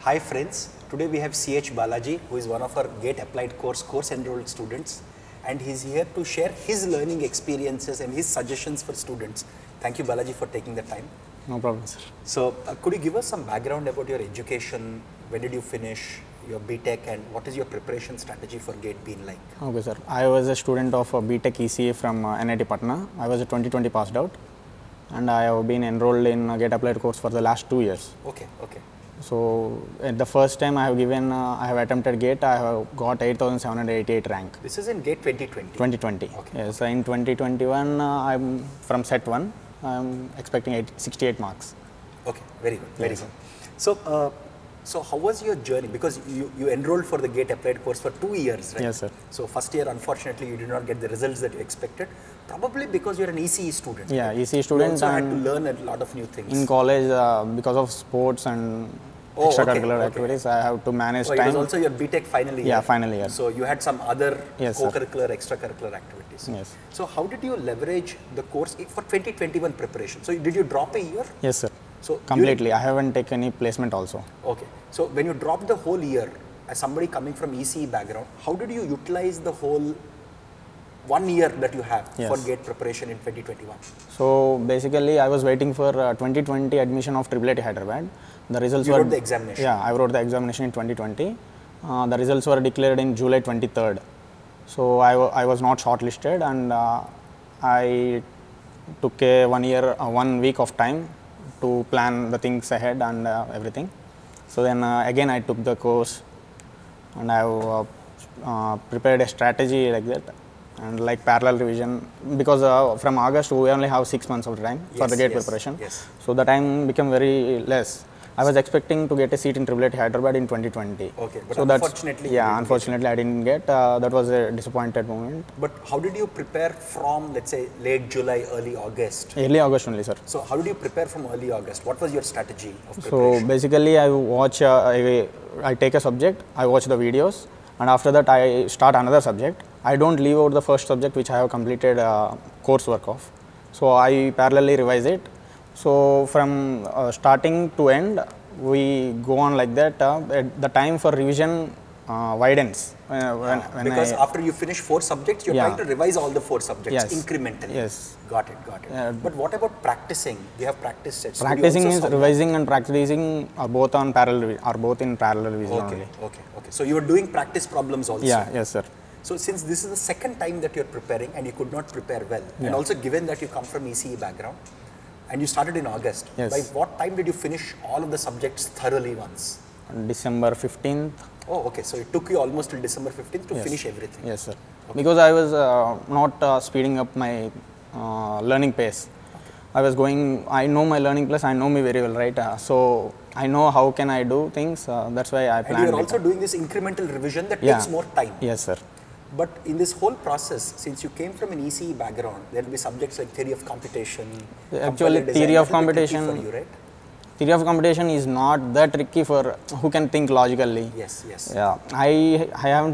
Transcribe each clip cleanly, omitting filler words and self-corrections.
Hi friends, today we have CH Balaji, who is one of our GATE applied course enrolled students, and he is here to share his learning experiences and his suggestions for students. Thank you Balaji for taking the time. No problem, sir. So could you give us some background about your education? When did you finish your BTech and what is your preparation strategy for GATE been like? Okay, sir. I was a student of BTech ECA from NIT Patna. I was a 2020 passed out, and I have been enrolled in GATE applied course for the last 2 years. Okay, okay. So at the first time I have attempted GATE, I have got 8,788 rank. This is in GATE 2020? 2020. Okay. Yes, in 2021 I'm from set 1, I'm expecting 68 marks. Okay, very good, very good. So how was your journey? Because you enrolled for the GATE applied course for 2 years, right? Yes, sir. So first year, unfortunately, you did not get the results that you expected, probably because you're an ECE student. Yeah, right? ECE student. You also had to learn a lot of new things. In college, because of sports and extracurricular activities, I have to manage time. It was also your BTech final year. Yeah, final year. So you had some other Yes, co-curricular, extracurricular activities. Yes. So how did you leverage the course for 2021 preparation? So did you drop a year? Yes, sir. So completely. I haven't taken any placement also. Okay. So when you dropped the whole year, as somebody coming from ECE background, how did you utilize the whole 1 year that you have for GATE preparation in 2021? So basically, I was waiting for 2020 admission of IIIT Hyderabad. The results wrote the examination? Yeah, I wrote the examination in 2020. The results were declared in July 23rd. So I was not shortlisted, and I took a 1 week of time to plan the things ahead and everything. So then again I took the course, and I have prepared a strategy like that, and like parallel revision, because from August we only have 6 months of time for the GATE preparation. Yes. So the time became very less. I was expecting to get a seat in IIIT Hyderabad in 2020. Okay, but so unfortunately, unfortunately I didn't get. That was a disappointed moment. But how did you prepare from, let's say, late July, early August? Early August only, sir. So how did you prepare from early August? What was your strategy of preparation? So basically, I watch. I take a subject. I watch the videos, and after that, I start another subject. I don't leave out the first subject which I have completed coursework of. So I parallelly revise it. So from starting to end, we go on like that. The time for revision widens. Because after you finish 4 subjects, you're trying to revise all the 4 subjects incrementally. Yes. Got it. But what about practicing? Do you have practice sets? Practicing is revising and practicing are both in parallel revision only. Okay. So you were doing practice problems also? Yeah, yes, sir. So since this is the second time that you're preparing and you could not prepare well, and also given that you come from ECE background, and you started in August, by what time did you finish all of the subjects thoroughly once? December 15th. Oh, okay. So it took you almost till December 15th to finish everything? Yes, sir. Okay. Because I was not speeding up my learning pace. I was going, I know my learning plus I know me very well, right? So I know how can I do things. That's why I planned. And you are also doing this incremental revision that takes more time. Yes, sir. But in this whole process, since you came from an ECE background, there will be subjects like theory of computation. Actually, theory of computation. For you, right? Theory of computation is not that tricky for who can think logically. Yes. Yeah, I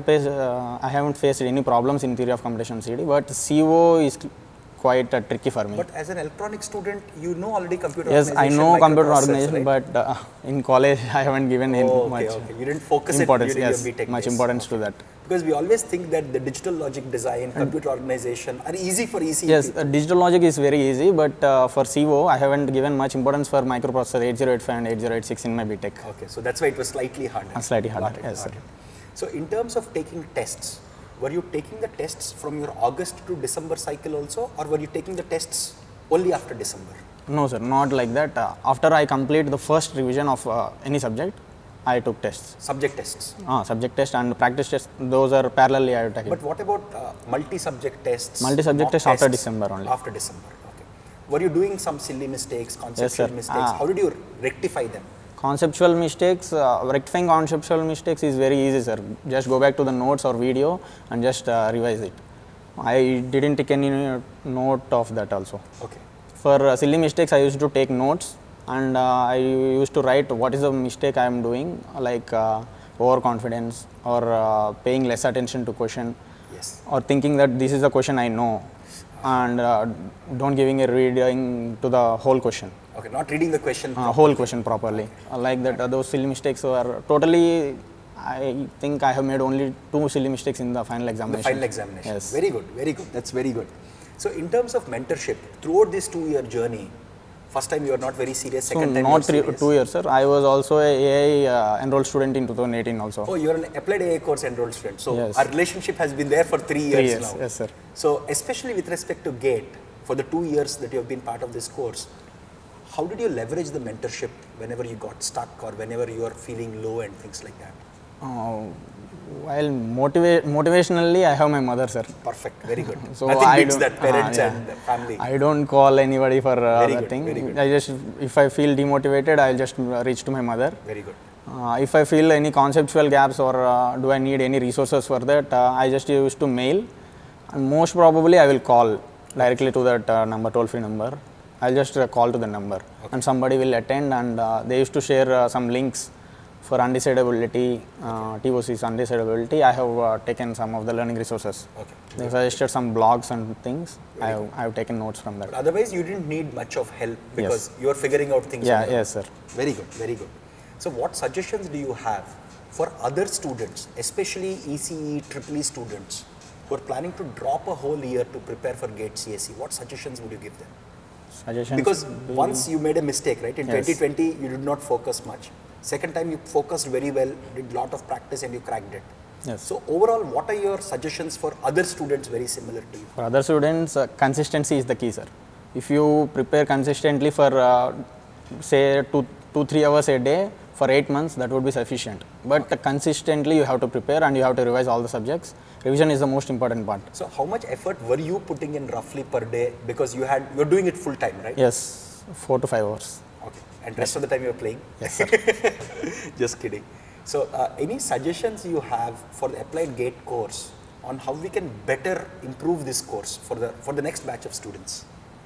haven't faced any problems in theory of computation CD, but CO is quite tricky for me. But as an electronic student, you know already computer organization. Yes, I know computer organization, right? but in college I haven't given much You didn't focus importance. During your BTech much days. importance to that. Because we always think that the digital logic design, computer organization are easy for ECE. Yes, digital logic is very easy, but for CO, I haven't given much importance for microprocessor 8085 and 8086 in my BTech. Okay, so that's why it was slightly harder. Slightly harder, yes, sir. So in terms of taking tests, were you taking the tests from your August to December cycle also, or were you taking the tests only after December? No, sir, not like that. After I complete the first revision of any subject, I took tests. Subject tests? Subject test and practice tests, those are parallelly I have taken. But what about multi-subject tests? Multi-subject tests after December only. After December, okay. Were you doing some silly mistakes, conceptual mistakes? How did you rectify them? Conceptual mistakes, rectifying conceptual mistakes is very easy, sir. Just go back to the notes or video and just revise it. I didn't take any note of that also. Okay. For silly mistakes, I used to take notes, and I used to write what is the mistake I am doing, like overconfidence or paying less attention to question, or thinking that this is the question I know, and don't giving a reading to the whole question. Okay, not reading the question. whole question properly. Like that, those silly mistakes were totally. I think I have made only 2 silly mistakes in the final examination. The final examination. Yes. Very good, very good. That's very good. So in terms of mentorship, throughout this 2-year journey, first time you are not very serious, So second time not you are serious. 2 years, sir. I was also a AI enrolled student in 2018 also. Oh, you are an applied AI course enrolled student. So Yes. our relationship has been there for 3 years now. Yes, sir. So especially with respect to GATE, for the 2 years that you have been part of this course, how did you leverage the mentorship whenever you got stuck or whenever you are feeling low and things like that? While motivationally, I have my mother, sir. Perfect, very good. So Nothing I beats don't- that, parents yeah. and family. I don't call anybody for Very that good, thing. very good. I just, if I feel demotivated, I'll just reach to my mother. Very good. If I feel any conceptual gaps or do I need any resources for that, I just used to mail, and most probably I will call directly to that number, toll-free number. I'll just call to the number, and somebody will attend, and they used to share some links for undecidability, TOC's undecidability. I have taken some of the learning resources. Okay. They suggested some blogs and things. I have taken notes from that. But otherwise, you didn't need much of help because you are figuring out things. Yeah, on your own. yes, sir. Very good, very good. So what suggestions do you have for other students, especially ECE, EEE students who are planning to drop a whole year to prepare for GATE CSE? What suggestions would you give them? Suggestions. Because once you made a mistake, right? In Yes. 2020, you did not focus much. Second time, you focused very well, did lot of practice and you cracked it. Yes. So overall, what are your suggestions for other students very similar to you? For other students, consistency is the key, sir. If you prepare consistently for, say, 2-3 hours a day for 8 months, that would be sufficient. But consistently, you have to prepare and you have to revise all the subjects. Revision is the most important part. So how much effort were you putting in roughly per day? Because you're doing it full time, right? Yes, 4 to 5 hours. Okay. And rest of the time you're playing? Yes, sir. Just kidding. So any suggestions you have for the applied GATE course on how we can better improve this course for the next batch of students?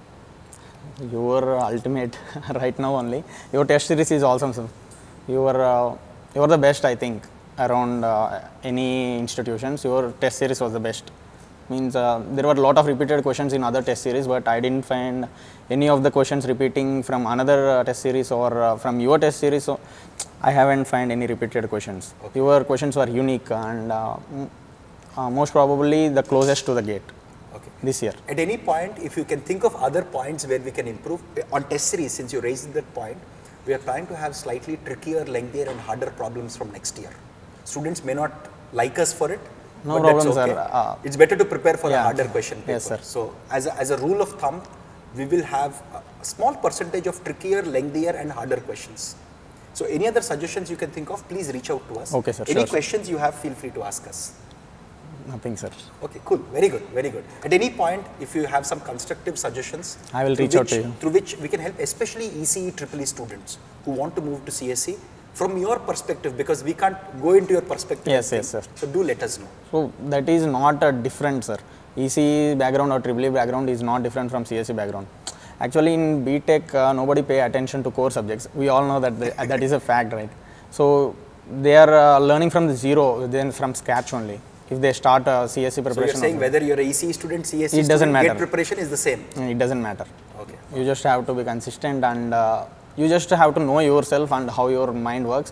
Your ultimate right now only. Your test series is awesome, sir. You are the best, I think, around any institutions. Your test series was the best. Means there were a lot of repeated questions in other test series, but I didn't find any of the questions repeating from another test series or from your test series. So I haven't found any repeated questions. Okay. Your questions were unique and most probably the closest to the GATE Okay. this year. At any point, if you can think of other points where we can improve, on test series, since you raised that point, we are trying to have slightly trickier, lengthier and harder problems from next year. Students may not like us for it, No but that's problem, okay. sir. It's better to prepare for a yeah. harder question paper. Yes, sir. So as a rule of thumb, we will have a small percentage of trickier, lengthier and harder questions. So any other suggestions you can think of, please reach out to us. Okay, sir. Any Sure, questions you have, feel free to ask us. Nothing, sir. Okay, cool. Very good, very good. At any point, if you have some constructive suggestions, I will through reach out which- to you. Through which we can help, especially ECE, EEE students who want to move to CSE, from your perspective, because we can't go into your perspective. Yes, and yes, think. sir. So do let us know. So that is not a different, sir. ECE background or EEE background is not different from CSE background. Actually, in BTech, nobody pay attention to core subjects. We all know that that is a fact, right? So they are learning from the zero, then from scratch only. If they start CSE So preparation, you're saying also. whether you're a ECE student, CSE It student, doesn't matter. GATE preparation is the same. It doesn't matter. Okay. You just have to be consistent and you just have to know yourself and how your mind works.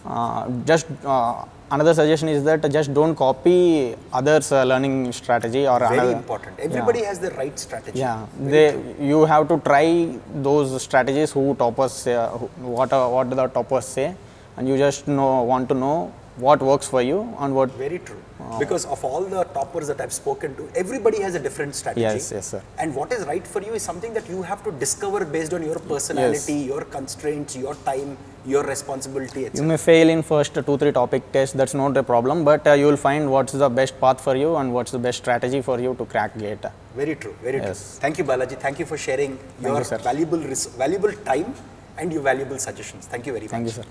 Another suggestion is that just don't copy others' learning strategy or Very another. important. Everybody has the right strategy. Yeah, Very true. you have to try those strategies who toppers say, what the toppers say, and you just want to know what works for you and what. Very true. Because of all the toppers that I've spoken to, everybody has a different strategy. Yes, yes, sir. And what is right for you is something that you have to discover based on your personality, your constraints, your time, your responsibility, You etc. may fail in first 2-3 topic tests. That's not a problem, but you will find what's the best path for you and what's the best strategy for you to crack GATE. Very true. Very Yes. true. Thank you, Balaji. Thank you for sharing your you, sir. valuable time and your valuable suggestions. Thank you very much. Thank you, sir.